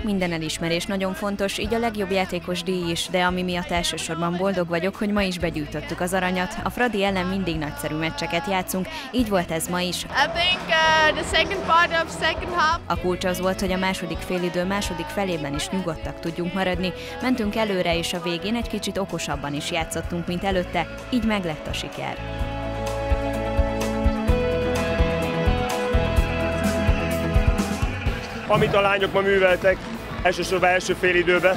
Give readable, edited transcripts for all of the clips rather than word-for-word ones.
Minden elismerés nagyon fontos, így a legjobb játékos díj is, de ami miatt elsősorban boldog vagyok, hogy ma is begyűjtöttük az aranyat. A Fradi ellen mindig nagyszerű meccseket játszunk, így volt ez ma is. A kulcs az volt, hogy a második félidő második felében is nyugodtak tudjunk maradni. Mentünk előre, és a végén egy kicsit okosabban is játszottunk, mint előtte, így meglett a siker. Amit a lányok ma műveltek, elsősorban első félidőben,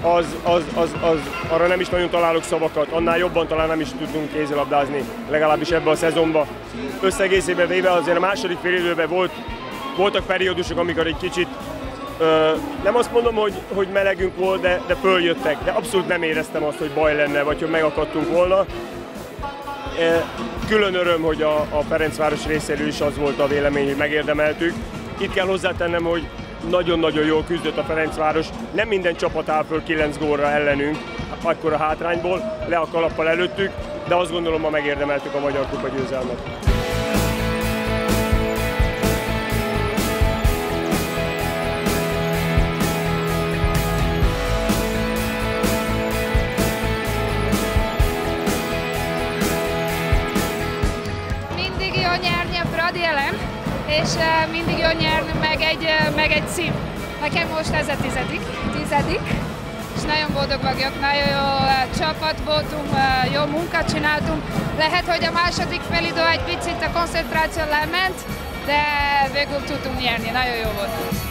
arra nem is nagyon találok szavakat. Annál jobban talán nem is tudunk kézilabdázni, legalábbis ebben a szezonban. Összegészében véve azért a második félidőben voltak periódusok, amikor egy kicsit, nem azt mondom, hogy melegünk volt, de följöttek. De abszolút nem éreztem azt, hogy baj lenne, vagy hogy megakadtunk volna. Külön öröm, hogy a Ferencváros részéről is az volt a vélemény, hogy megérdemeltük. Itt kell hozzátennem, hogy nagyon-nagyon jól küzdött a Ferencváros. Nem minden csapat áll föl 9 gólra ellenünk, akkor a hátrányból, le a kalappal előttük, de azt gondolom, ma megérdemeltük a Magyar Kupa győzelmet. Mindig jó nyerni a Fradi ellen, és mindig jó nyerni meg egy cím. Nekem most ez a tizedik, és nagyon boldog vagyok, nagyon jó csapat voltunk, jó munkát csináltunk. Lehet, hogy a második felidő egy picit a koncentráció lement, de végül tudtunk nyerni, nagyon jó volt.